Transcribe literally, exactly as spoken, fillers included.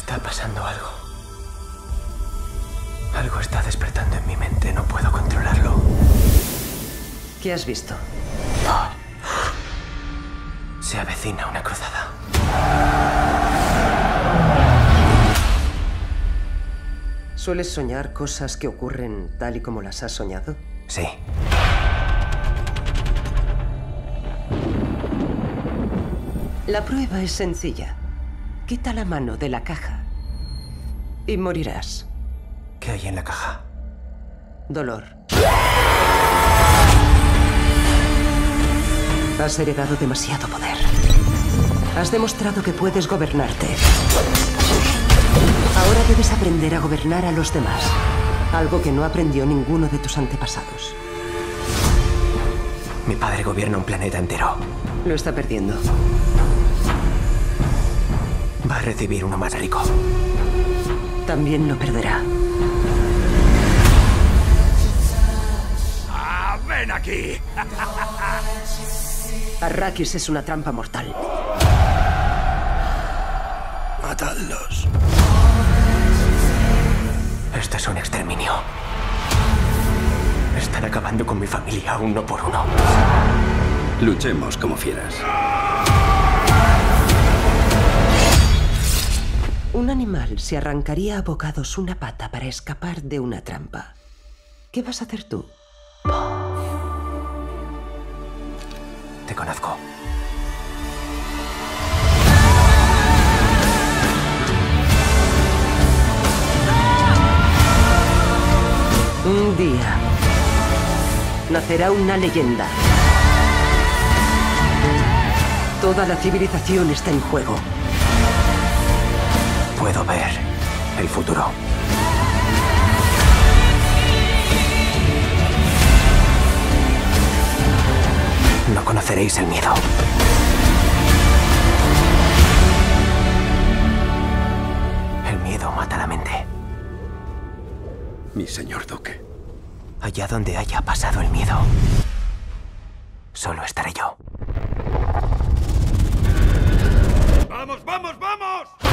Está pasando algo. Algo está despertando en mi mente, no puedo controlarlo. ¿Qué has visto? Se avecina una cruzada. ¿Sueles soñar cosas que ocurren tal y como las has soñado? Sí. La prueba es sencilla. Quita la mano de la caja y morirás. ¿Qué hay en la caja? Dolor. Has heredado demasiado poder. Has demostrado que puedes gobernarte. Ahora debes aprender a gobernar a los demás. Algo que no aprendió ninguno de tus antepasados. Mi padre gobierna un planeta entero. Lo está perdiendo. Va a recibir uno más rico. También lo perderá. ¡Ah, ven aquí! Arrakis es una trampa mortal. Matadlos. Esto es un exterminio. Están acabando con mi familia uno por uno. Luchemos como fieras. Un animal se arrancaría a bocados una pata para escapar de una trampa. ¿Qué vas a hacer tú? Te conozco. Un día nacerá una leyenda. Toda la civilización está en juego. Puedo ver el futuro. No conoceréis el miedo. El miedo mata la mente. Mi señor duque. Allá donde haya pasado el miedo, solo estaré yo. ¡Vamos, vamos, vamos!